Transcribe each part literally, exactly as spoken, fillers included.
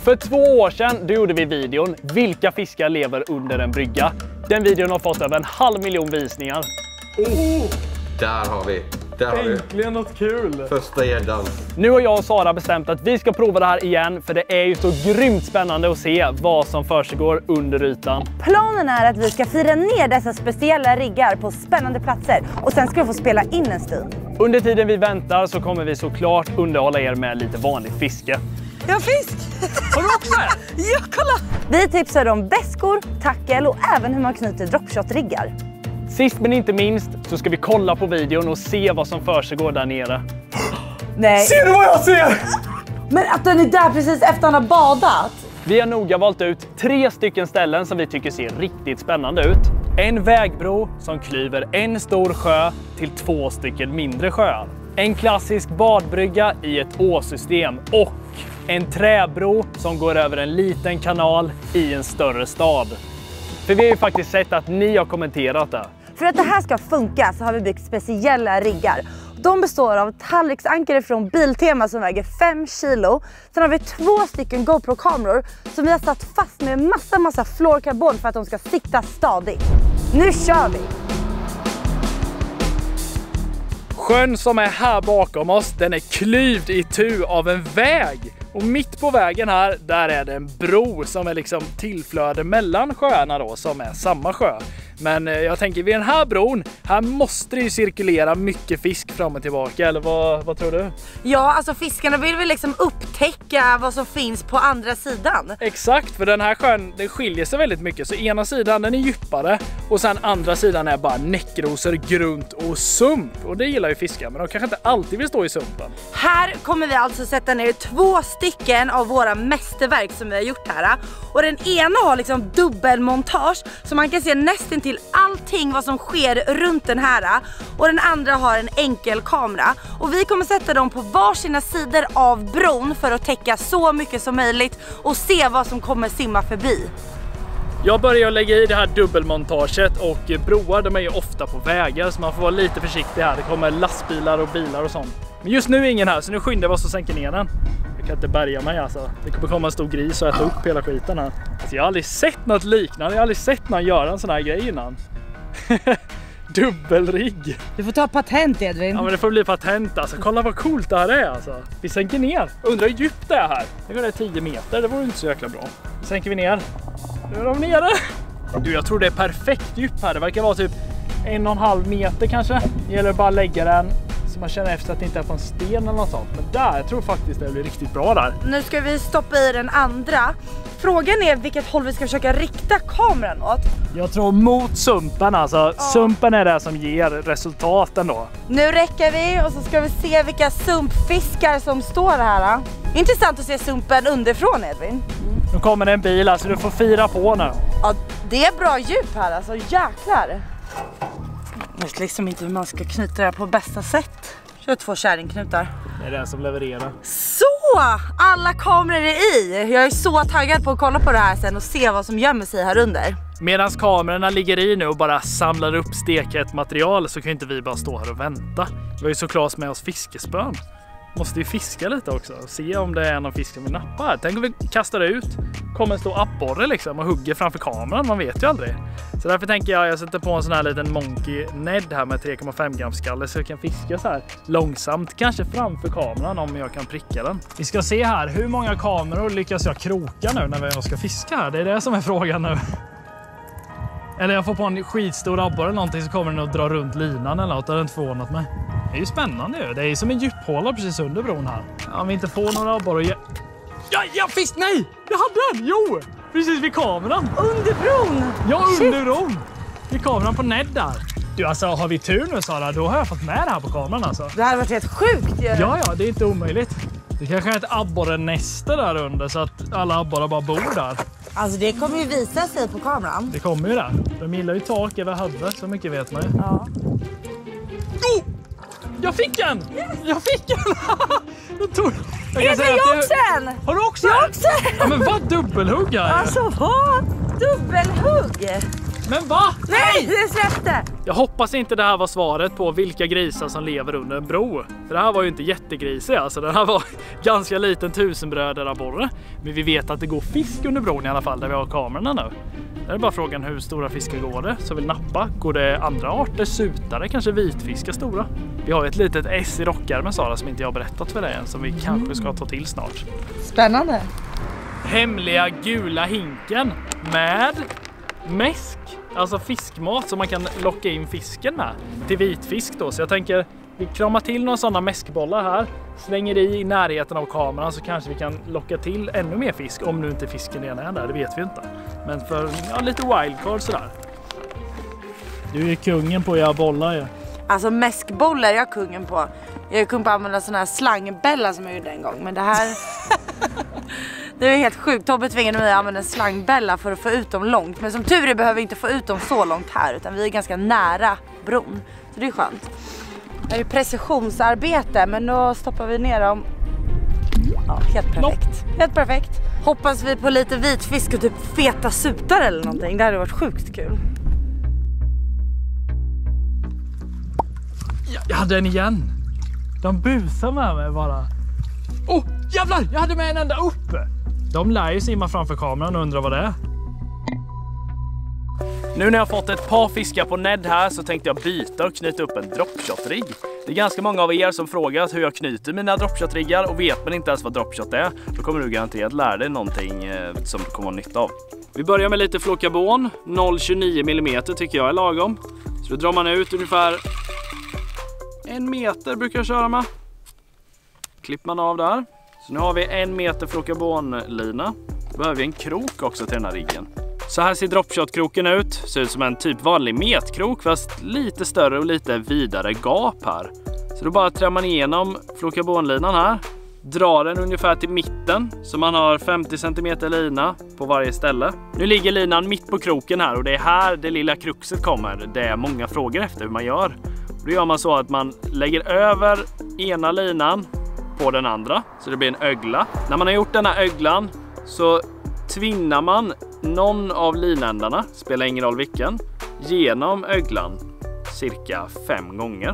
För två år sedan då gjorde vi videon Vilka fiskar lever under en brygga. Den videon har fått över en halv miljon visningar. Oh, där har vi. Där har vi. Äntligen något kul. Första gäddan. Nu har jag och Sara bestämt att vi ska prova det här igen. För det är ju så grymt spännande att se vad som försiggår under ytan. Planen är att vi ska fira ner dessa speciella riggar på spännande platser. Och sen ska vi få spela in en stund. Under tiden vi väntar så kommer vi såklart underhålla er med lite vanligt fiske. Jag har fisk! Har du också det? Ja, kolla! Vi tipsar om väskor, tackel och även hur man knyter dropshot-riggar. Sist men inte minst så ska vi kolla på videon och se vad som försiggår där nere. Nej. Ser du vad jag ser? Men att den är där precis efter han har badat. Vi har noga valt ut tre stycken ställen som vi tycker ser riktigt spännande ut. En vägbro som klyver en stor sjö till två stycken mindre sjöar. En klassisk badbrygga i ett åsystem och en träbro som går över en liten kanal i en större stad. För vi har ju faktiskt sett att ni har kommenterat det. För att det här ska funka så har vi byggt speciella riggar. De består av tallriksankare från Biltema som väger fem kilo. Sen har vi två stycken GoPro-kameror som vi har satt fast med massa massa fluorkarbon för att de ska sitta stadigt. Nu kör vi! Sjön som är här bakom oss, den är klyvd i tu av en väg. Och mitt på vägen här, där är det en bro som är liksom tillflöde mellan sjöarna då, som är samma sjö. Men jag tänker vid den här bron, här måste det ju cirkulera mycket fisk fram och tillbaka, eller vad, vad tror du? Ja, alltså fiskarna vill väl liksom upptäcka vad som finns på andra sidan. Exakt, för den här sjön, den skiljer sig väldigt mycket. Så ena sidan den är djupare och sen andra sidan är bara näckrosor, grunt och sump. Och det gillar ju fiskar, men de kanske inte alltid vill stå i sumpen. Här kommer vi alltså sätta ner två stycken av våra mästerverk som vi har gjort här. Och den ena har liksom dubbelmontage så man kan se nästan till allting vad som sker runt den här. Och den andra har en enkel kamera. Och vi kommer sätta dem på varsina sidor av bron för att täcka så mycket som möjligt och se vad som kommer simma förbi. Jag börjar lägga i det här dubbelmontaget och broar, de är ju ofta på vägar så man får vara lite försiktig här. Det kommer lastbilar och bilar och sånt. Men just nu är ingen här så nu skyndar vi oss och sänker ner den. Jag kan inte bärga mig alltså. Det kommer komma en stor gris och äta upp hela skiten här. Alltså, jag har aldrig sett något liknande. Jag har aldrig sett någon göra en sån här grej innan. Dubbelrigg. Du får ta patent, Edvin. Ja, men det får bli patent alltså. Kolla vad coolt det här är alltså. Vi sänker ner. Undrar hur djupt det är här. Jag går det tio meter. Det vore inte så jäkla bra. Så sänker vi ner. Nu är de nere. Du, jag tror det är perfekt djup här. Det verkar vara typ en och en halv meter kanske. Det gäller bara att lägga den så man känner efter att det inte är på en sten eller något sånt. Men där, jag tror faktiskt det blir riktigt bra där. Nu ska vi stoppa i den andra. Frågan är vilket håll vi ska försöka rikta kameran åt. Jag tror mot sumpen alltså. Ja. Sumpen är det som ger resultaten då. Nu räcker vi och så ska vi se vilka sumpfiskar som står här. Intressant att se sumpen underifrån, Edvin. Mm. Nu kommer det en bil, alltså du får fira på nu. Ja, det är bra djup här alltså, jäklar. Jag vet liksom inte hur man ska knyta det här på bästa sätt. Kör två kärringknutar. Det är den som levererar. Så! Alla kameror är i. Jag är så taggad på att kolla på det här sen och se vad som gömmer sig här under. Medan kamerorna ligger i nu och bara samlar upp steket material så kan inte vi bara stå här och vänta. Vi har ju såklart med oss fiskespön. Måste ju fiska lite också och se om det är någon fisk som vi nappar. Tänk om vi kastar ut, kommer en stor abborre liksom och hugger framför kameran, man vet ju aldrig. Så därför tänker jag, jag sätter på en sån här liten monkey Ned här med tre komma fem gram skalle så jag kan fiska så här långsamt, kanske framför kameran om jag kan pricka den. Vi ska se här, hur många kameror lyckas jag kroka nu när jag ska fiska här? Det är det som är frågan nu. Eller jag får på en skitstor abborre eller någonting så kommer den att dra runt linan eller något, det har inte förvånat mig. Det är ju spännande ju. Det är ju som en djuphåla precis under bron här. Om vi inte får några abborrar... Ja, ja, ja, fisk! Nej! Jag hade den! Jo! Precis vid kameran. Under bron? Ja, under bron. Vid kameran på Ned där. Du, alltså har vi tur nu Sara, då har jag fått med det här på kameran alltså. Det här har varit helt sjukt ju. Ja, ja, det är inte omöjligt. Det kanske är ett abborrenäste där under så att alla abborrar bara bor där. Alltså det kommer ju visa sig på kameran. Det kommer ju där. De gillar ju tak över huvudet, så mycket vet man ju. Ja. Oh! Jag fick en! Jag fick en! jag tog... jag kan säga jag också en! Har du också jag en? också en! Ja, men vad dubbelhugg här! Alltså vad? Dubbelhugg! Men va? Nej, det släppte! Jag hoppas inte det här var svaret på vilka grisar som lever under en bro. För det här var ju inte jättegrisig, alltså det här var ganska liten tusenbröderabborre. Men vi vet att det går fisk under bron i alla fall där vi har kamerorna nu. Det är bara frågan hur stora fiskar går det som vill nappa. Går det andra arter, sutare, kanske vitfiskar stora? Vi har ett litet S i rockärmen, Sara, som inte jag har berättat för dig än, som vi kanske ska ta till snart. Spännande. Hemliga gula hinken med mäsk, alltså fiskmat som man kan locka in fisken med till vitfisk då. Så jag tänker vi kramar till några sådana mäskbollar här, slänger i i närheten av kameran så kanske vi kan locka till ännu mer fisk om nu inte fisken redan är där, det vet vi inte. Men för ja, lite wildcard sådär. Du är kungen på att göra bollar ju. Alltså mäskbollar är jag kungen på. Jag är kung på att använda sådana här slangbälla som jag gjorde en gång. Men det här... det är helt sjukt. Tobbe tvingade mig att använda en slangbälla för att få ut dem långt. Men som tur är behöver vi inte få ut dem så långt här. Utan vi är ganska nära bron. Så det är skönt. Det är precisionsarbete. Men då stoppar vi ner dem. Ja, helt perfekt. Helt perfekt. Hoppas vi på lite vitfisk och typ feta sutar eller någonting. Det hade varit sjukt kul. Jag hade en igen. De busar med mig bara. Åh, oh, jävlar! Jag hade med en enda uppe. De lär ju simma framför kameran och undrar vad det är. Nu när jag fått ett par fiskar på Ned här så tänkte jag byta och knyta upp en dropshot-rigg. Det är ganska många av er som frågat hur jag knyter mina dropshot-riggar och vet man inte ens vad dropshot är. Då kommer du garanterat lära dig någonting eh, som du kommer ha nytta av. Vi börjar med lite flocarbon. noll komma tjugonio millimeter tycker jag är lagom. Så då drar man ut ungefär en meter brukar jag köra med. Klipper man av där. Så nu har vi en meter flocarbonlina. Då behöver vi en krok också till den här riggen. Så här ser dropshot-kroken ut. Ser ut som en typ vanlig metkrok fast lite större och lite vidare gap här. Så då bara trär man igenom flocarbonlinan här. Drar den ungefär till mitten så man har femtio centimeter lina på varje ställe. Nu ligger linan mitt på kroken här och det är här det lilla kruxet kommer. Det är många frågor efter hur man gör. Då gör man så att man lägger över ena linan på den andra så det blir en ögla. När man har gjort den här öglan så tvinnar man någon av linändarna, spelar ingen roll vilken, genom öglan cirka fem gånger.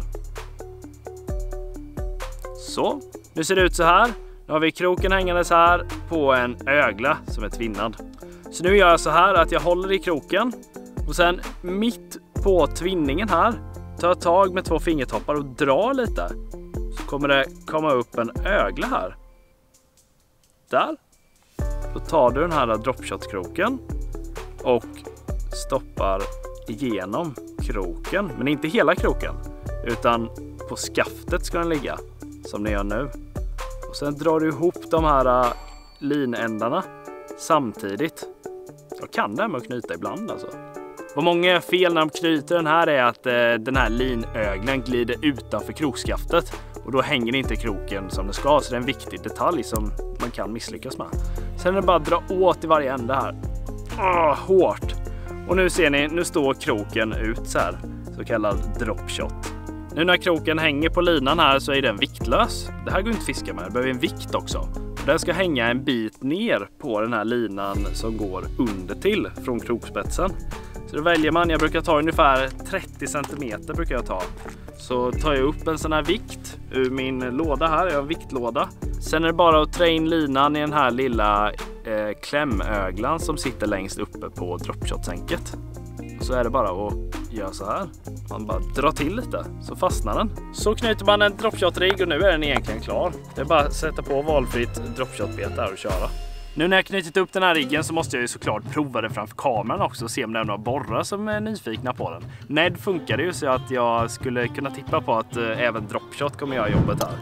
Så, nu ser det ut så här. Nu har vi kroken hängandes här på en ögla som är tvinnad. Så nu gör jag så här att jag håller i kroken och sen mitt på tvinningen här tar jag tag med två fingertoppar och drar lite. Så kommer det komma upp en ögla här. Där. Då tar du den här dropshot-kroken och stoppar igenom kroken. Men inte hela kroken, utan på skaftet ska den ligga, som ni gör nu. Och sen drar du ihop de här linändarna samtidigt. Jag kan det här med att knyta ibland alltså. Vad många är fel när de knyter den här är att eh, den här linöglen glider utanför krokskaftet. Och då hänger inte kroken som det ska. Så det är en viktig detalj som man kan misslyckas med. Sen är det bara att dra åt i varje ände här. Åh, hårt. Och nu ser ni, nu står kroken ut så här. Så kallad dropshot. Nu när kroken hänger på linan här så är den viktlös. Det här går inte att fiska med, det behöver en vikt också. Den ska hänga en bit ner på den här linan som går under till från krokspetsen. Så då väljer man, jag brukar ta ungefär trettio centimeter brukar jag ta. Så tar jag upp en sån här vikt ur min låda här, jag har en viktlåda. Sen är det bara att trä in linan i den här lilla eh, klämöglan som sitter längst uppe på dropshot-sänket. Så är det bara att göra så här. Man bara drar till lite så fastnar den. Så knyter man en dropshot-rigg och nu är den egentligen klar. Det är bara att sätta på valfritt dropshot-bete här och köra. Nu när jag knutit upp den här riggen så måste jag ju såklart prova den framför kameran också och se om det är några borrar som är nyfikna på den. Ned funkar det ju så att jag skulle kunna tippa på att eh, även dropshot kommer göra jobbet här.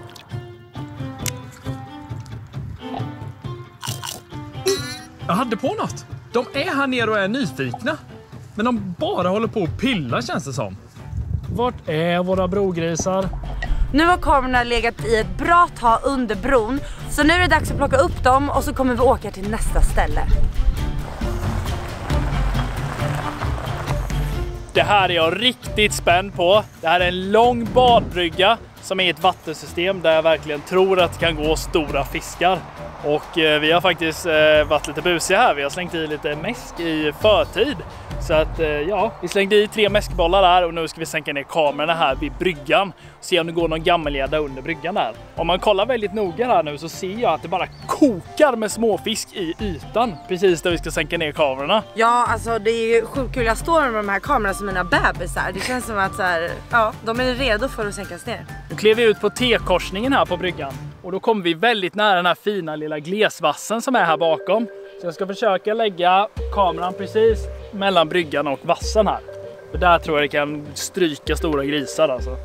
Jag hade på något. De är här nere och är nyfikna. Men de bara håller på att pilla känns det som. Vart är våra brogrisar? Nu har kamerorna legat i ett bra tag under bron. Så nu är det dags att plocka upp dem och så kommer vi åka till nästa ställe. Det här är jag riktigt spänd på. Det här är en lång badbrygga som är ett vattensystem där jag verkligen tror att det kan gå stora fiskar. Och eh, vi har faktiskt eh, varit lite busiga här. Vi har slängt i lite mäsk i förtid. Så att ja, vi slängde i tre mäskbollar där och nu ska vi sänka ner kamerorna här vid bryggan. Se om det går någon gammelleda under bryggan där. Om man kollar väldigt noga här nu så ser jag att det bara kokar med småfisk i ytan. Precis där vi ska sänka ner kamerorna. Ja, alltså det är ju sjukt kul. Jag står med de här kamerorna som mina bebisar. Det känns som att så här, ja, de är redo för att sänkas ner. Nu klev vi ut på T-korsningen här på bryggan. Och då kommer vi väldigt nära den här fina lilla glesvassen som är här bakom. Så jag ska försöka lägga kameran precis mellan bryggan och vassen här. För där tror jag det kan stryka stora grisar alltså.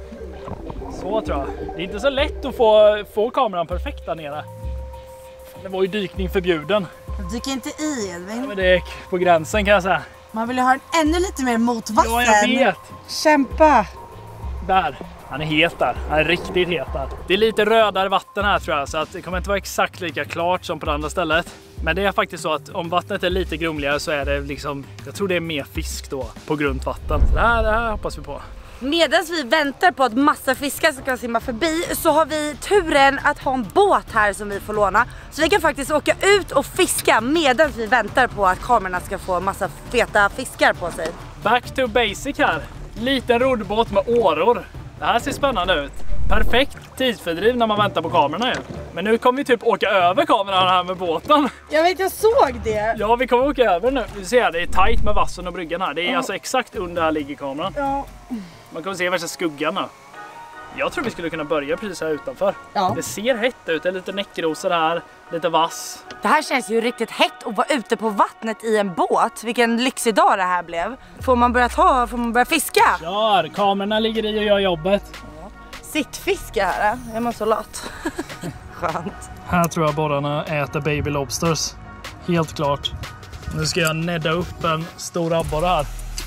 Så tror jag. Det är inte så lätt att få, få kameran perfekt där nere. Det var ju dykning förbjuden. Dyk inte i, Edvin. Ja, men det är på gränsen kan jag säga. Man vill ju ha den ännu lite mer mot vassen. Ja, jag vet. Kämpa. Där. Han är het där. Han är riktigt het där. Det är lite rödare vatten här tror jag. Så att det kommer inte vara exakt lika klart som på det andra stället. Men det är faktiskt så att om vattnet är lite grumligare så är det liksom... Jag tror det är mer fisk då på grunt vatten. Så det här, det här hoppas vi på. Medan vi väntar på att massa fiskar ska simma förbi så har vi turen att ha en båt här som vi får låna. Så vi kan faktiskt åka ut och fiska medan vi väntar på att kamerorna ska få massa feta fiskar på sig. Back to basic här. Liten roddbåt med åror. Det här ser spännande ut. Perfekt tidsfördriv när man väntar på kamerorna ju. Men nu kommer vi typ åka över kameran här med båten. Jag vet, jag såg det. Ja, vi kommer åka över nu. Vi ser, det är tajt med vassen och bryggan här. Det är ja. alltså exakt under här ligger kameran. Ja. Man kan se värsta skuggan nu. Jag tror vi skulle kunna börja precis här utanför. Ja. Det ser hett ut. Det är lite näckrosor här, lite vass. Det här känns ju riktigt hett att vara ute på vattnet i en båt. Vilken lyxig dag det här blev. Får man börja ta, får man börja fiska? Kör, kamerorna ligger i och gör jobbet. Sittfiska här, är man så lat. Skönt. Här tror jag borrarna äter baby lobsters. Helt klart. Nu ska jag nedda upp en stor abborre här.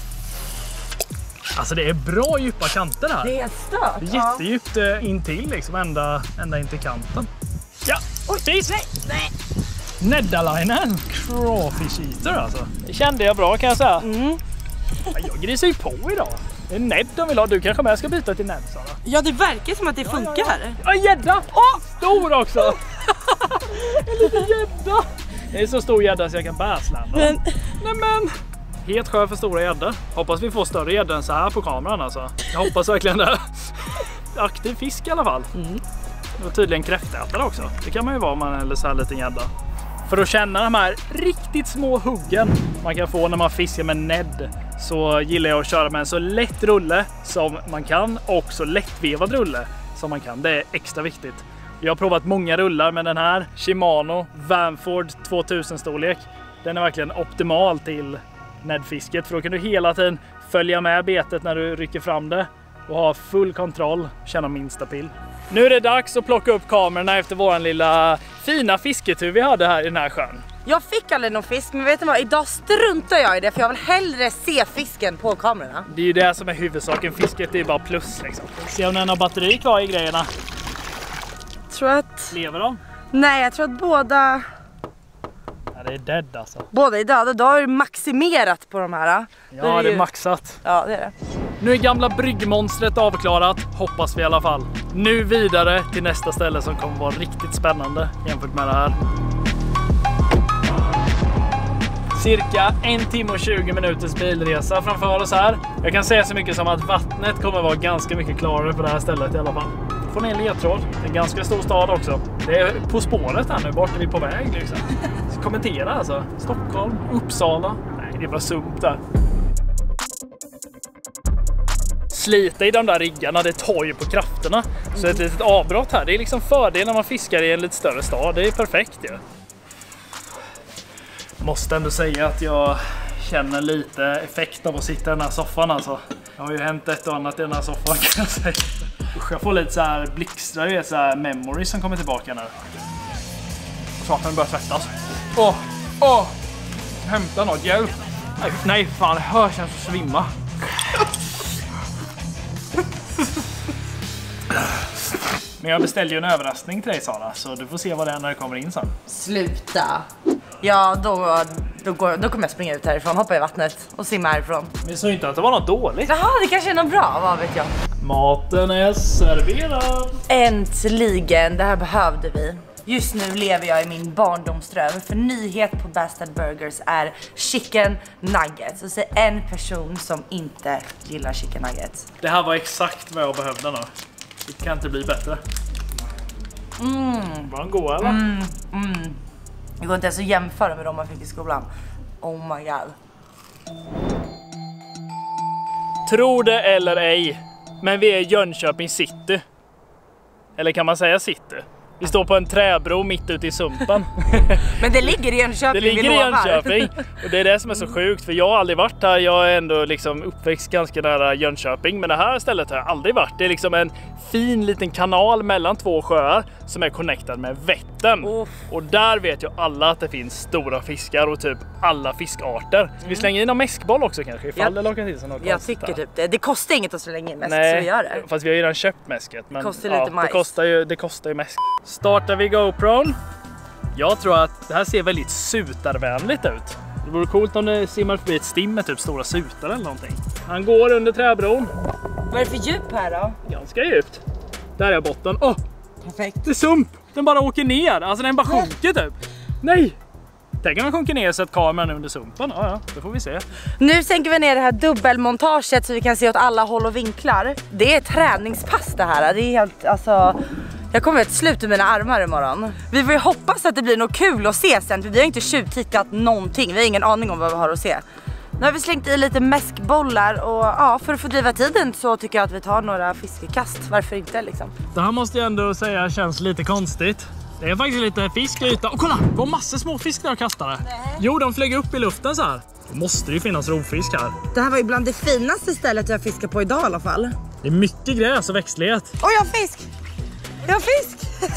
Alltså det är bra djupa kanter här. Det är stört. Det är jättedjupt eh, in till liksom, ända, ända in till kanten. Ja, oj, fisk! Nej, nej. Neddalinen. Crawfish eater alltså. Det kände jag bra kan jag säga. Mm. Jag grisar ju på idag. Det är Ned de vill ha. Du kanske med ska byta till Ned, Sara? Ja, det verkar som att det funkar. Ja, ja, ja. Ja, gädda! Åh, stor också! En liten gädda! Det är så stor gädda så jag kan bärslanda. Men... Nej men! Het sjö för stora gäddor. Hoppas vi får större gäddor än så här på kameran alltså. Jag hoppas verkligen det. Aktiv fisk i alla fall. Mm. Och tydligen kräftätare också. Det kan man ju vara om man eller så här liten gädda. För att känna de här riktigt små huggen man kan få när man fiskar med Ned, så gillar jag att köra med en så lätt rulle som man kan och så lättvevad rulle som man kan. Det är extra viktigt. Jag har provat många rullar med den här Shimano Vanford tvåtusen storlek. Den är verkligen optimal till Ned-fisket, för då kan du hela tiden följa med betet när du rycker fram det och ha full kontroll, känna minsta pill. Nu är det dags att plocka upp kamerorna efter våran lilla fina fisketur vi hade här i den här sjön. Jag fick aldrig någon fisk, men vet du vad? Idag struntar jag i det, för jag vill hellre se fisken på kamerorna. Det är ju det som är huvudsaken. Fisket är bara plus liksom. Se om den har batteri kvar i grejerna. Tror att... Lever de? Nej, jag tror att båda... Ja, det är dead alltså. Båda är döda. Då har du maximerat på de här. Ja, det är, det är ju... maxat. Ja, det är det. Nu är gamla bryggmonstret avklarat, hoppas vi i alla fall. Nu vidare till nästa ställe som kommer vara riktigt spännande jämfört med det här. Cirka en timme och tjugo minuters bilresa framför oss här. Jag kan säga så mycket som att vattnet kommer vara ganska mycket klarare på det här stället i alla fall. Får ni en ledtråd. Det är en ganska stor stad också. Det är på spåret här nu, bort är vi på väg liksom. Så kommentera alltså. Stockholm, Uppsala. Nej, det var sumt där. Slita i de där riggarna, det tar ju på krafterna. Så ett litet avbrott här, det är liksom fördel när man fiskar i en lite större stad. Det är perfekt ju. Måste ändå säga att jag känner lite effekt av att sitta i den här soffan alltså. Det har ju hänt ett och annat i den här soffan kan jag säga. Usch, jag får lite så här blixtrar, det är så här memories som kommer tillbaka nu. Saken börjar svettas. Åh, åh! Hämta något, hjälp! Nej, nej fan, det hör känns att svimma. Men jag beställde ju en överraskning till dig, Sara, så du får se vad det är när det kommer in sen. Sluta. Ja, då, då, går, då kommer jag springa ut härifrån, hoppa i vattnet och simma härifrån. Men jag sa inte att det var något dåligt. Jaha, det kanske är något bra, vad vet jag. Maten är serverad. Äntligen, det här behövde vi. Just nu lever jag i min barndomsdröm, för nyhet på Bastard Burgers är chicken nuggets. Och så en person som inte gillar chicken nuggets. Det här var exakt vad jag behövde nu. Det kan inte bli bättre. Mm. Var den god eller? Mm, mm. Det går inte ens att jämföra med de man fick i skolan. Oh my god. Tro det eller ej, men vi är i Jönköping city. Eller kan man säga city? Vi står på en träbro mitt ute i Sumpan. Men det ligger i Jönköping, Det ligger i Jönköping. Och det är det som är så sjukt, för jag har aldrig varit här. Jag är ändå liksom uppväxt ganska nära Jönköping, men det här stället har jag aldrig varit. Det är liksom en fin liten kanal mellan två sjöar som är connectad med Vättern. Oh. Och där vet ju alla att det finns stora fiskar och typ alla fiskarter. Ska vi slänga in en mäskboll också kanske? Ifall Jag- det lockar till sig något Jag konstigt tycker där. typ det. Det kostar inget att slänga in mäsk, så Nej, vi gör det. fast vi har ju redan köpt mäsket. Men Kostar ja, lite majs. Det kostar ju, det kostar ju mäsk. Startar vi GoPron. Jag tror att det här ser väldigt sutarvänligt ut. Det vore coolt om det simmar förbi ett stim med typ stora sutar eller någonting. Han går under träbron. Vad är det för djup här då? Ganska djupt. Där är botten. Åh! Perfekt. Det är sump! Den bara åker ner. Alltså den bara sjunker typ. Nej! Tänk om den sjunker ner så att kameran är under sumpen. Ja, ja, det får vi se. Nu sänker vi ner det här dubbelmontaget så vi kan se åt alla håll och vinklar. Det är träningspass det här. Det är helt, alltså... Jag kommer att sluta mina armar imorgon. Vi får ju hoppas att det blir något kul att se sen, för vi har inte tjuvtittat någonting. Vi har ingen aning om vad vi har att se. Nu har vi slängt i lite mäskbollar och ja, för att få driva tiden så tycker jag att vi tar några fiskekast. Varför inte liksom? Det här måste jag ändå säga känns lite konstigt. Det är faktiskt lite fisk i ytan. Och kolla, det var massor små fisk där och kastade. Nej. Jo, de flög upp i luften så här. Då måste det ju finnas rovfisk här. Det här var ju bland det finaste stället jag fiskar på idag i alla fall. Det är mycket gräs och växtlighet. Oj, jag har fisk! Jag har fisk!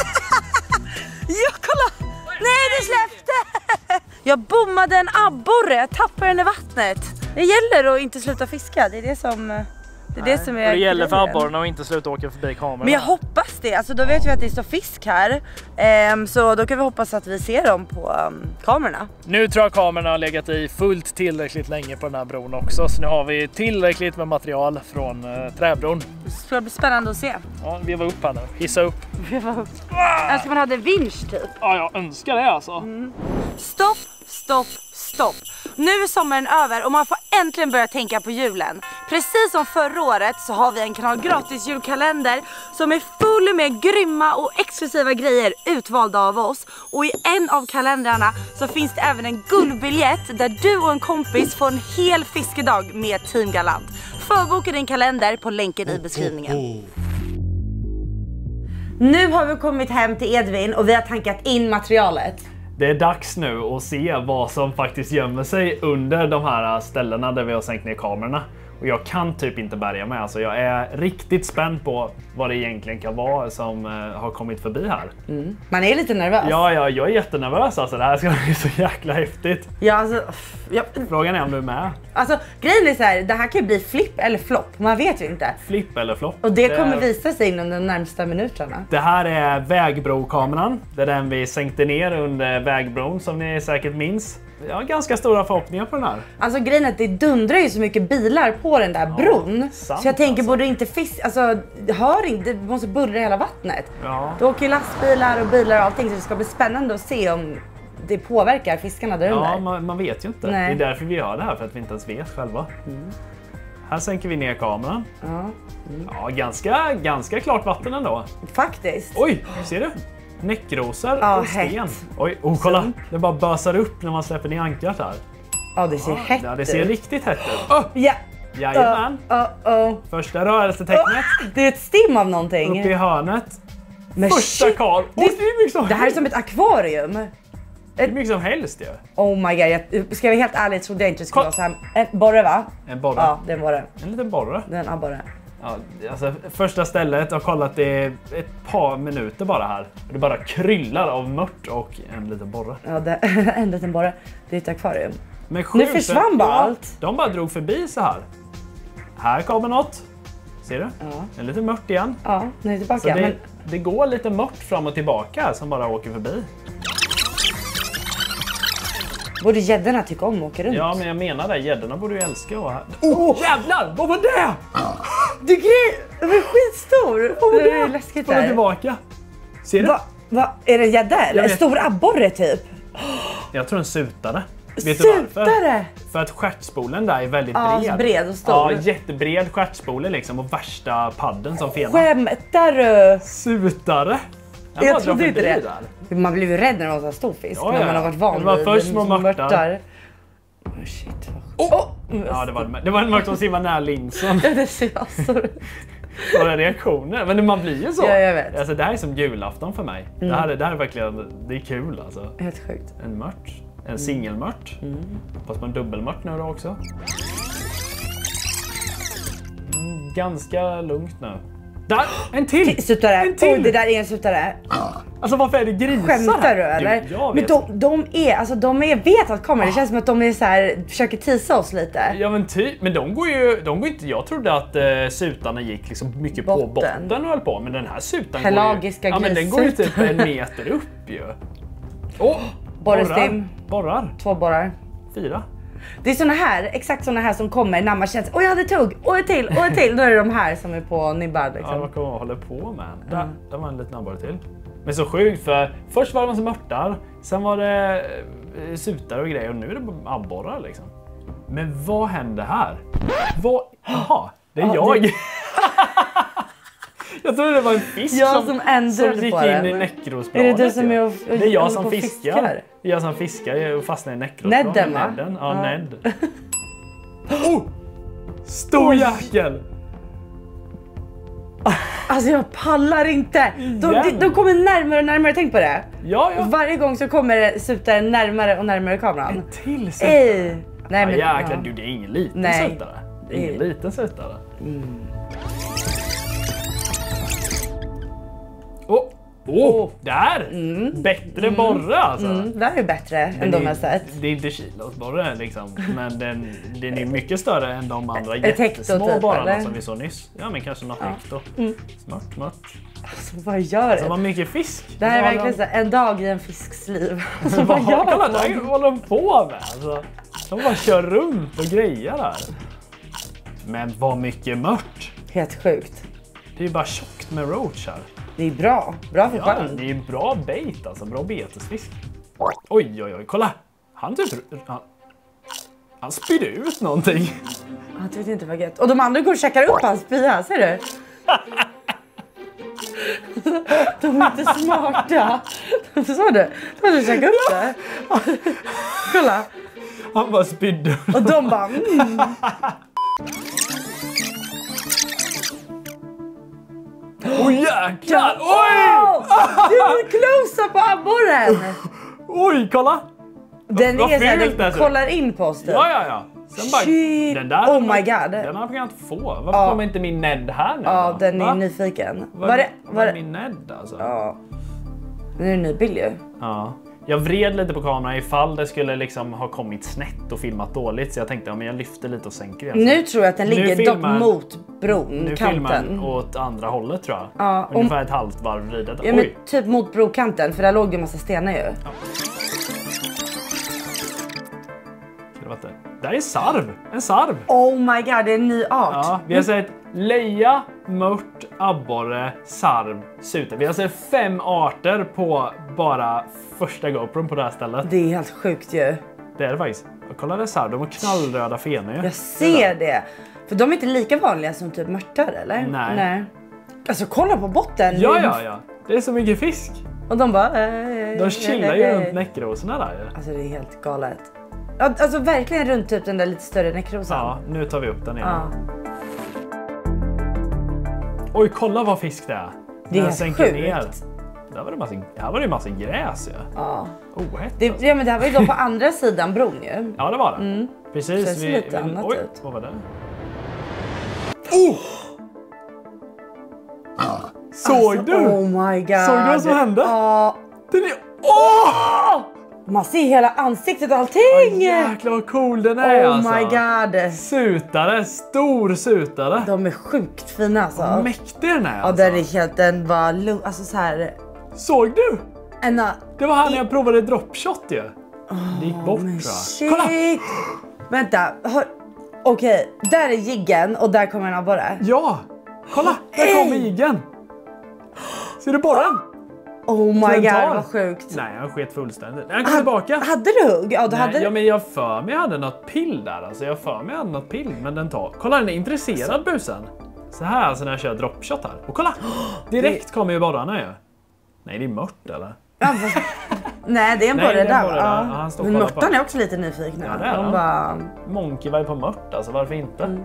Ja, kolla! Nej, det släppte! Jag bommade en abborre, jag tappade den i vattnet. Det gäller att inte sluta fiska, det är det som, det är, det som är det gäller för grejen. abborrarna att inte sluta åka förbi kameran. Men jag hoppas det, alltså då vet vi att det står fisk här. Ehm, så då kan vi hoppas att vi ser dem på um, kamerorna. Nu tror jag kamerorna har legat i fullt tillräckligt länge på den här bron också. Så nu har vi tillräckligt med material från uh, träbron. Det ska bli spännande att se. Ja, vi var upp här nu. Hissa upp. Önskar man hade vinsch typ. Ja, jag önskar det alltså. Mm. Stopp, stopp, stopp. Nu är sommaren över och man får äntligen börja tänka på julen. Precis som förra året så har vi en Kanal Gratis julkalender som är full med grymma och exklusiva grejer utvalda av oss. Och i en av kalendrarna så finns det även en guldbiljett där du och en kompis får en hel fiskedag med Team Galant. Förboka din kalender på länken i beskrivningen. Nu har vi kommit hem till Edvin och vi har tankat in materialet. Det är dags nu att se vad som faktiskt gömmer sig under de här ställena där vi har sänkt ner kamerorna. Och jag kan typ inte bärga mig, alltså jag är riktigt spänd på vad det egentligen kan vara som uh, har kommit förbi här. Mm. Man är lite nervös. Ja, ja, jag är jättenervös alltså, det här ska bli så jäkla häftigt. Ja, alltså, ja. Frågan är om du är med. Alltså grejen är så här, det här kan ju bli flipp eller flopp, man vet ju inte. Flipp eller flopp. Och det, det kommer är... visa sig inom de närmsta minuterna. Det här är vägbrokameran. Det är den vi sänkte ner under vägbron som ni säkert minns. Jag har ganska stora förhoppningar på den här. Alltså grejen är att det dundrar ju så mycket bilar på den där bron. sant, så jag tänker alltså. borde inte fisk, alltså hör inte, det måste bullra hela vattnet. Ja. Då åker ju lastbilar och bilar och allting så det ska bli spännande att se om det påverkar fiskarna där under. Ja, man, man vet ju inte. Nej. Det är därför vi gör det här, för att vi inte ens vet själva. Mm. Här sänker vi ner kameran. Ja. Mm. Ja, ganska, ganska klart vatten ändå. Faktiskt. Oj, ser du? Näckrosor Ja, och sten. hett. Oj, oh, kolla. Det bara bösar upp när man släpper ner ankrat här. Ja, det ser Ja, hett ja, det ser ut. riktigt hett ut. Oh, Ja. jajamän. Uh, uh, uh. Första rörelsetecknet. Det är ett stim av någonting. Uppe i hörnet. Men Första shit, karl. det- Oh, det är mycket som Det här är som ett akvarium. Det är mycket som helst ju. Oh my god, jag, ska jag vara helt ärlig trodde jag inte det skulle Kolla. vara så här. En borre va? En borre. Ja, det är en borre. En liten borre. Det är en abborre. Ja, alltså, första stället, jag har kollat det ett par minuter bara här. Det bara kryllar av mört och en liten borre. Ja, det, en liten borre. Det är ett akvarium. Men Nu sjukt, försvann bara ja, allt. De bara drog förbi så här. Här kommer något. Ser du? Ja. En liten mört igen. Ja, nu är det tillbaka. Så det, Men, det går lite mört fram och tillbaka här som bara åker förbi. borde gäddorna tycka om att åka runt? Ja, men jag menar det. Gäddorna borde ju älska att vara här. Oh, jävlar! Vad var det? Du grej, den var skitstor. Vad var Det det? är läskigt Kolla där. tillbaka. Ser du? Va? Vad är det gädda eller? En vet. stor abborre typ? Jag tror en sutare. Vet Sutare? du varför? För att stjärtspolen där är väldigt Ja, bred. bred och stor. Ja, jättebred stjärtspole liksom och värsta padden som fena. Skämtar du? Sutare? Jag bara trodde drar inte förbi det. där. Man blir ju rädd när man har stor fisk. Ja, när ja. man har varit van Det var vid först små små mörtar. Oh, shit. Vad... Oh! Ja, det var, det var en mörk som simmade nära linsen. det ser jag så. Några reaktioner. Men man blir ju så. Ja, jag vet. Alltså, det här är som julafton för mig. Mm. Det, här är, det här är verkligen, det är kul alltså. Helt sjukt. En mört. En singelmört. Mm. Fast på en dubbelmört nu då också. Mm, ganska lugnt nu. Där! En till! Sutare. En till! Oj, det där är en sutare. Alltså varför är det grisar Skämtar här? du eller? Du, jag Men vet. de, de är, alltså de är, vet att kommer. Det känns som att de är så här, försöker tisa oss lite. Ja men typ, men de går ju, de går inte, jag trodde att eh, sutarna gick liksom mycket Botten. på botten och höll på, men den här sutan Pelagiska går ju, ja, men den går ju typ grissutan. en meter upp ju. Åh! Borrestim. Borrar. Två borrar. Fyra. Det är såna här, exakt såna här som kommer när man känner, oj jag hade tugg, och ett till, och ett till. Då är det de här som är på nibbar liksom. Ja, vad kommer jag hålla på med? Där, mm. där var en liten abborre till. Men så sjukt för först var det en massa mörtar, sen var det eh, sutar och grejer och nu är det bara abborrar liksom. Men vad händer här? Vad? Jaha, det är Ja, jag. det- Jag trodde det var en fisk Jag som, som ändrade som gick på in den. i näckrosbladet. Är det du som ju. är och- Det är jag håller som på och fiskar. fiskar? Det är jag som fiskar och fastnar i näckrosbladet. Nedden, va? Nedden. Ja, Ja. Ned. Oh! Stor Oj. jäkel! Alltså jag pallar inte. De, Igen. de, de kommer närmare och närmare, tänk på det. Ja, ja. Varje gång så kommer sutaren närmare och närmare kameran. Till sutare. Ej. Nej Ja, men jäklar, ja. du, det är ingen liten Nej. sutare. Det är ingen Det- liten sutare. Mm. Åh! Åh! Där! Bättre borre alltså. Mm, det här är bättre än Den de är- jag har sett. Det är inte kilosborre liksom, men den, den är mycket större än de andra Ett hekto jättesmå typ, borrarna eller? som vi såg nyss. Ja, men kanske något hekto. Smart, smart. Alltså vad gör det? Så vad mycket fisk. Det här är Vad verkligen har så här, en dag i en fisks liv. Alltså de- vad vad- gör Kolla, de? där håller de på med. Alltså, de bara kör runt och grejer där. Men vad mycket mört. Helt sjukt. Det är ju bara tjockt med roach här. Det är bra. Bra för Ja, sjön. det är bra bait alltså, bra betesfisk. Oj, oj, oj, kolla! Han typ... Han, han spydde ut någonting. Han tyckte inte det var gött. Och de andra går och käkar upp hans spya, ser du? De är inte smarta. Såg du? De har käkat upp det. Kolla. Han bara spydde. Och de bara mm. Åh oh, jäklar! Oj! Oh, du är close på abborren. Oj, kolla! Den Vad är fult såhär, det den ser. kollar in på oss typ. Ja, ja, ja. Sen bara, Shit. den där, Oh den, my god. Den här kan jag inte få. Varför Ja. kommer inte min Ned här nu? Ja, då? den är Va? nyfiken. Var, Var det, var var är det, min Ned alltså? ja. Den är ny bild ju. Ja. Jag vred lite på kameran ifall det skulle liksom ha kommit snett och filmat dåligt. Så jag tänkte, ja, men jag lyfter lite och sänker igen. Nu tror jag att den Nu ligger filmar- dock mot bron, Nu filmar kanten. den åt andra hållet tror jag. Ja, om- Ungefär ett halvt varv vridet. Ja, men Oj! typ mot brokanten, för där låg ju en massa stenar ju. Det var det. Där är sarv! En sarv! Oh my god, det är en ny art. Ja, vi har sett leja, mört, abborre, sarv, sute. Vi har sett fem arter på bara första GoPron på det här stället. Det är helt sjukt ju. Det är det faktiskt. Och kolla det sarv, de har knallröda fenor ju. Jag ser det. För de är inte lika vanliga som typ mörtar eller? Nej. Alltså kolla på botten. Ja, ja, ja. Det är så mycket fisk. Och de bara... eh, De chillar ju eh, eh. runt näckrosorna där ju. Alltså det är helt galet. Ja, alltså verkligen runt typ den där lite större näckrosan. Ja, nu tar vi upp den igen. Ja. Oj, kolla vad fisk det är. Det är Den helt sänker sjukt. ner. Där var det massa, här var det massa gräs ju. Ja. Ohett. Det, ja men det här var ju då på andra sidan bron ju. Ja, det var det. Precis. Känns lite annat oj, ut. vad var det? Oh! Såg du? Oh my god. Såg du vad som hände? Ja. Den är... Åh! Man ser hela ansiktet och allting. Jäklar vad cool den är Oh alltså. my god. Sutare, stor sutare. De är sjukt fina alltså. Mäktig den är Ja, alltså. den är helt, den var lugn, alltså så här. Såg du? En, Det var här när jag provade dropshot ju. Det gick bort men tror jag. shit. Kolla! Vänta, hör. Okej, där är jiggen och där kommer en abborre. Ja! Kolla! Där Ey! kommer igen. Ser du borren? Oh my Så den god, tar- vad sjukt. Nej, han sket fullständigt. Han kom tillbaka. Hade du hugg? Ja, du Nej, hade... ja, men jag för mig hade något pill där. Alltså, jag för mig hade något pill, men den tar. Kolla, den är intresserad busen. Så här alltså när jag kör dropshot här. Och kolla! Direkt kommer ju borrarna ju. Nej, det är mört eller? Ja, fast... Nej, det är en Nej, borre det är en där. borre där. Ja. Ja, han står och Men kollar på mörtan den. är också lite nyfiken. Ja, det är De han. bara... Monkey var ju på mört, alltså varför inte? Mm.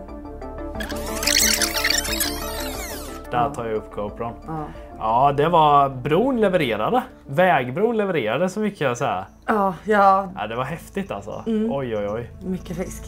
Där tar jag upp GoPron. Ja. Ja, det var bron levererade. Vägbron levererade så mycket jag säga. Ja, ja, Ja, det var häftigt alltså. Mm. Oj, oj, oj. mycket fisk.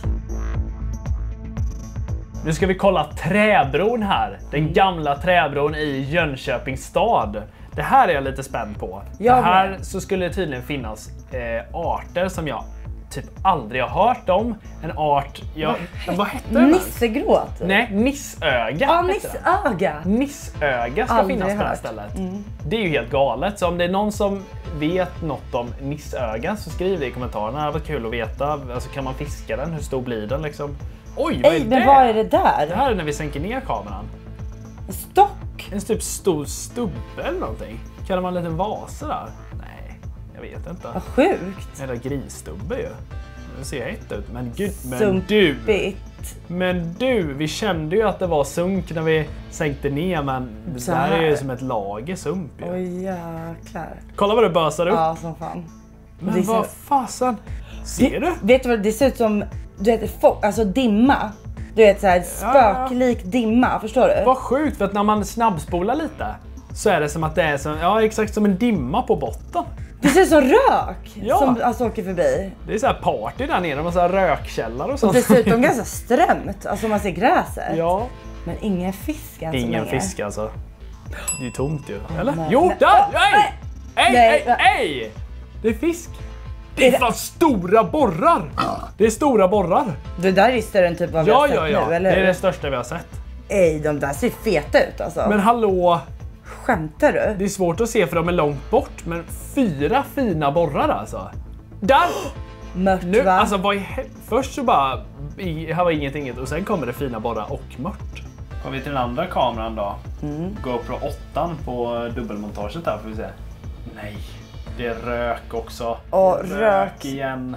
Nu ska vi kolla träbron här. Den gamla träbron i Jönköpings stad. Det här är jag lite spänd på. Jag det här med. så skulle det tydligen finnas eh, arter som jag typ aldrig har hört om. En art... Jag, vad hette den? Nissegråt? Nej, nissöga. Ja, hette den. nissöga. Nissöga ska Aldrig finnas på det här hört. stället. Mm. Det är ju helt galet. Så om det är någon som vet något om nissöga så skriv det i kommentarerna. Det hade varit kul att veta. Alltså, kan man fiska den? Hur stor blir den liksom? Oj, vad är Ej, det? men vad är det där? Det här är när vi sänker ner kameran. En stock? En typ stor stubbe eller någonting. Kallar man en liten vase där? Nej, jag vet inte. Vad sjukt. Eller grisstubbe ju. Det ser ett ut. Men gud, men du. Sumpigt. Men du, vi kände ju att det var sunk när vi sänkte ner, men det Så där här. är ju som ett lager sump ju. Oj jäklar. Kolla vad du bösar upp. Ja, som fan. Men det är vad så- fasen. Ser du? Vet du vad det ser ut som? Du vet, fo- alltså dimma. Du vet såhär spöklik dimma, förstår du? Vad sjukt, för att när man snabbspolar lite så är det som att det är som, ja, exakt som en dimma på botten. Det ser ut som rök Ja. som alltså åker förbi. Det är så här party där nere, med så här rökkällare och Och sånt. dessutom ganska strömt, alltså man ser gräset. Ja. Men ingen fisk än så Ingen länge. fisk alltså. Det är tomt ju. Eller? nej. Jo, Nej. där! Åh, Nej! Ej, nej. ej, ej! Det är fisk. Det är Är det- fan stora borrar. Det är stora borrar. Det där är ju större än typ vad vi Ja, har sett ja, ja. nu, Det eller är hur? det största vi har sett. Ej, de där ser feta ut alltså. Men hallå, Skämtar du? det är svårt att se för de är långt bort. Men fyra fina borrar alltså. Där! Mört Nu, va? alltså vad i he- först så bara, i, här var inget och sen kommer det fina borrar och mört. Kommer vi till den andra kameran då. Mm. GoPro åtta på dubbelmontaget här får vi se. Nej, det är rök också. Och Det är rök. igen.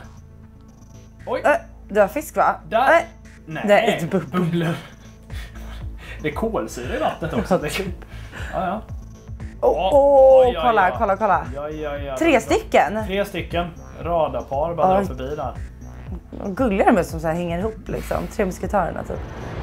Oj, Äh, du har fisk va? där. Äh, Nej, det är ett bubblor. bubblor. Det är kolsyra i vattnet också. Det är- ja, ja. Åh, Oj, oh, oj, kolla, oj. kolla, kolla. Ja, ja, ja. Tre stycken. Tre stycken. Radarpar bara drar Oj. förbi där. Och gulliga de är som så här hänger ihop liksom. Tre musketörerna typ.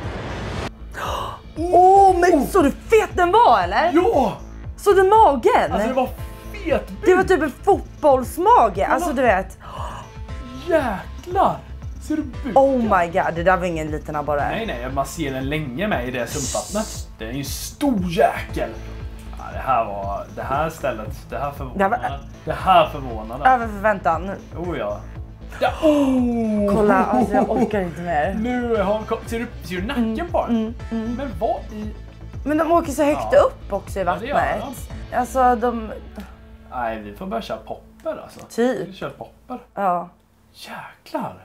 Åh, oh, men så du fet den var eller? Ja! Så du magen? Alltså det var fet bit. Det var typ en fotbollsmage. Alltså du vet. Jäklar! Ser du buk? Oh my god, det där var ingen liten abborre. Nej, nej, man ser den länge med i det sumpvattnet. Det är ju en stor jäkel. Ja, det här var, det här stället, det här förvånade. Det här var- Det här förvånade. Över förväntan. Oh ja. Ja, oh! Kolla, alltså jag orkar inte mer. Nu har han kom- ser du, ser du nacken på den? Men vad i... Men de åker så högt Ja. upp också i Ja, det gör vattnet. Alltså de... Nej, vi får börja köra popper alltså. Typ. Vi kör popper. Ja. Jäklar.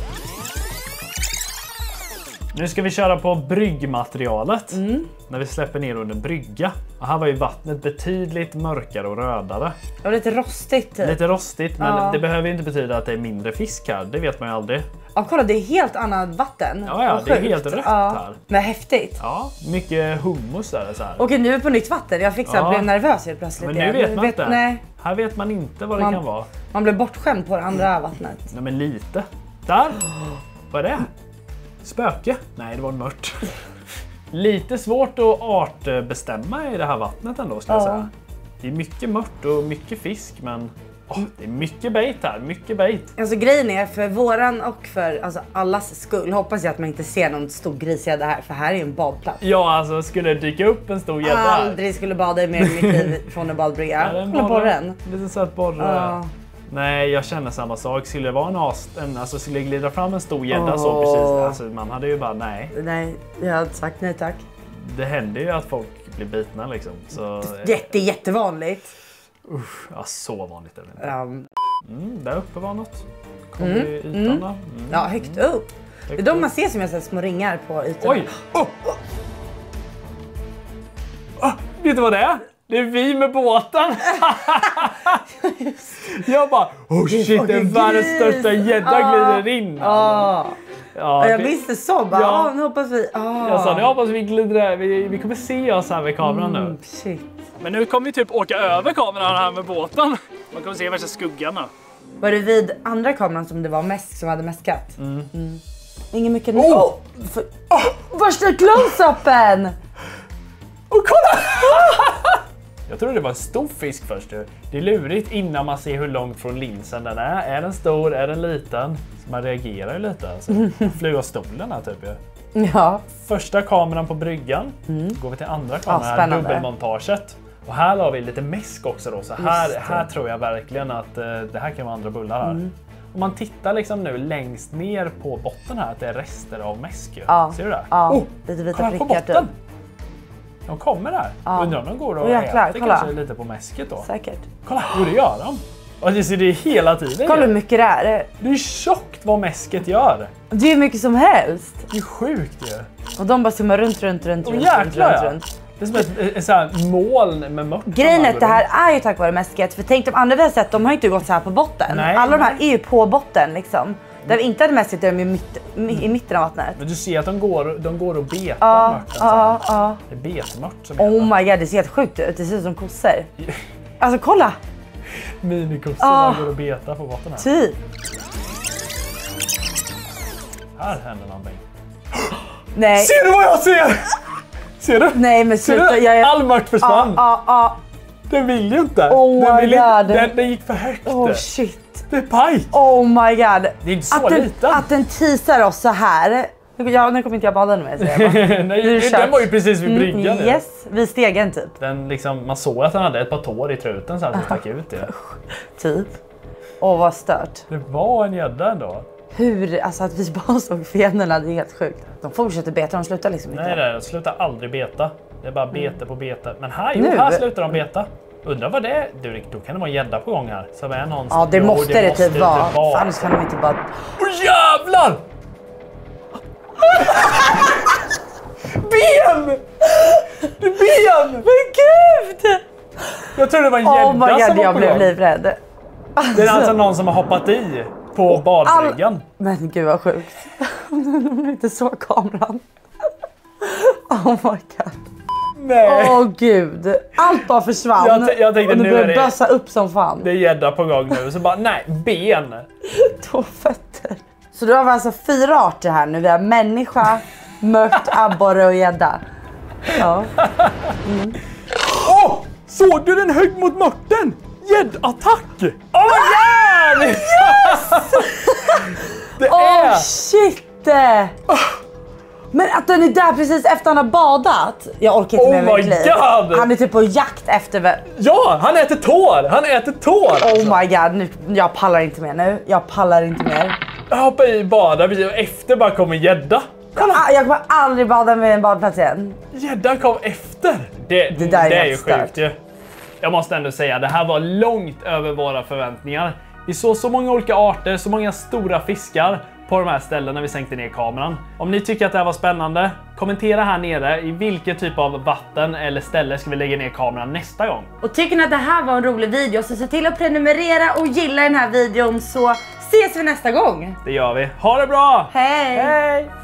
Nu ska vi köra på bryggmaterialet. Mm. När vi släpper ner under brygga. Och här var ju vattnet betydligt mörkare och rödare. Och lite rostigt typ. Lite rostigt, men Ja. det behöver ju inte betyda att det är mindre fisk här. Det vet man ju aldrig. Ja, kolla det är helt annat vatten. Ja, ja, Vad det är sjukt. helt rött ja. här. Men häftigt. Ja, mycket hummus där så här. Okej, nu är vi på nytt vatten. Jag fick så här, Ja. blev nervös helt plötsligt. Men nu igen. vet man inte. Nej, Här vet man inte vad det Man- kan vara. man blev bortskämd på det andra vattnet. Nej, men lite. Där! Vad är det? Spöke? Nej, det var en mört. Lite svårt att artbestämma i det här vattnet ändå, skulle jag Ja. säga. Det är mycket mört och mycket fisk, men åh, det är mycket bait här. Mycket bait. Alltså grejen är för våran och för alltså, allas skull hoppas jag att man inte ser någon stor grisgädda här, för här är en badplats. Ja, alltså skulle det dyka upp en stor gädda här. Aldrig skulle bada i mer än mitt liv från en badbrygga. Är det en Kolla på borre? den. Lite söt borre. Ja. Nej, jag känner samma sak. Skulle det vara en as, en, alltså skulle det glida fram en stor gädda så Åh. precis, alltså man hade ju bara nej. Nej, jag hade sagt nej tack. Det händer ju att folk blir bitna liksom. Så, Jätte, jättevanligt. usch, ja, så vanligt är det inte. Um, Mm, där uppe var något. Kommer Mm, i ytan mm. då. Mm. ja, högt upp. Det är de man ser som jag ser små ringar på ytan. Oj! Oh. Ah, vet du vad det är? Det är vi med båten. Jag bara, oh shit, det är världens största gädda glider in. Ah. Ja, Jag vi- visste så, bara, Ja. ah, nu hoppas vi. Ah. Jag sa, nu hoppas vi glider, vi, vi kommer se oss här med kameran nu. Mm, shit. Men nu kommer vi typ åka över kameran här med båten. Man kommer se värsta skuggan nu. Var det vid andra kameran som det var mäsk som hade mäskat? Mm. Mm. Ingen mycket nu. Oh! För, oh! Värsta close-upen! Och kolla! Jag trodde det var en stor fisk först. Det är lurigt innan man ser hur långt från linsen den är. Är den stor, är den liten? Så man reagerar ju lite. Alltså. Flyga stolen här typ ju. Ja. Första kameran på bryggan. Mm. Går vi till andra kameran, Ja, här, dubbelmontaget. Och här har vi lite mäsk också då. Så här, här tror jag verkligen att uh, det här kan vara andra bullar här. Mm. Om man tittar liksom nu längst ner på botten här att det är rester av mäsk. Ja. Ser du det? Ja, Oh, lite vita kolla på prickar botten! typ. De kommer där. Ja. Undrar om de går och Åh, jäklar, äter kolla. kanske lite på mäsket då. Säkert. Kolla, jo det gör de. Och det ser det hela tiden. Kolla hur mycket det är. Det är tjockt vad mäsket gör. Det är hur mycket som helst. Det är sjukt ju. Och de bara simmar runt, runt, runt, Åh runt, jäklar runt, ja. runt. Det är som ett, ett så här moln med mört. Grejen är att det här är ju tack vare mäsket. För tänk de andra vi har sett, de har inte gått så här på botten. Nej, Alla de här nej. är ju på botten liksom. Där vi inte hade mäsket är de ju mitt, i mitten av vattnet. Men du ser att de går, de går och betar Ja, mörten. ja, ja. Det är betmört som Oh heter. my god, det ser helt sjukt ut. Det ser ut som kossor. Alltså kolla! Minikossorna Ah. går och betar på botten här. Typ. Här händer någonting. Nej, Ser du vad jag ser? Ser du? nej men Ser sluta. du? Jag är... All mört försvann. Ja, ja, Den vill ju inte. Oh den, my vill inte. God. Den, den gick för högt. ja. Oh shit. Det är pajk. Oh my god. Det är inte så att den, liten. Att den teasar oss så här. Ja, nu kommer inte jag bada nu med säger jag bara. Nej, Du den kört. var ju precis vid bryggan. Mm, yes, vid stegen typ. Den liksom, man såg att den hade ett par tår i truten så här som stack ut det. Typ. Åh vad stört. Det var en gädda ändå. Hur, alltså att vi bara såg fenorna, det är helt sjukt. De fortsätter beta, de slutar liksom inte. Nej, nej, de slutar aldrig beta. Det är bara bete på bete. Men här, jo, Nu? här slutar de beta. Undrar vad det är. Du, då kan det vara en gädda på gång här. Som är någonstans. Ja, det Jo, måste det, typ vara. För annars kan de inte bara... Åh jävlar! Ben! Det är ben! Men gud! Jag trodde det var en gädda Oh my som god, var jag på blev gång. livrädd. Det är alltså någon som har hoppat i på badbryggan. Men gud vad sjukt. De inte så kameran. Oh my god. Nej. Åh oh, gud. Allt bara försvann. Jag t- jag tänkte, och det nu började är det- bössa upp som fan. Det är gädda på gång nu. Så bara, nej, ben. Två fötter. Så då har vi alltså fyra arter här nu. Vi har människa, mört, abborre och gädda. Ja. Åh! Oh, såg du den högg mot mörten? Gäddattack! Oh my god! Yes! Det Åh är... oh, shit! Men att den är där precis efter han har badat. Jag orkar inte Oh med my mitt liv. God! Han är typ på jakt efter... vä- Ja, han äter tår! Han äter tår! Oh my god, nu, jag pallar inte mer nu. Jag pallar inte mer. Jag hoppar i bada precis och efter bara kommer gädda. Kolla. Jag kommer aldrig bada med en badplats igen. Gäddan kom efter. Det, Det där är det är ju helt stört. sjukt ju. Jag måste ändå säga, det här var långt över våra förväntningar. Vi såg så många olika arter, så många stora fiskar på de här ställena när vi sänkte ner kameran. Om ni tycker att det här var spännande, kommentera här nere i vilket typ av vatten eller ställe ska vi lägga ner kameran nästa gång. Och tycker ni att det här var en rolig video så se till att prenumerera och gilla den här videon så ses vi nästa gång. Det gör vi. Ha det bra! Hej! Hej!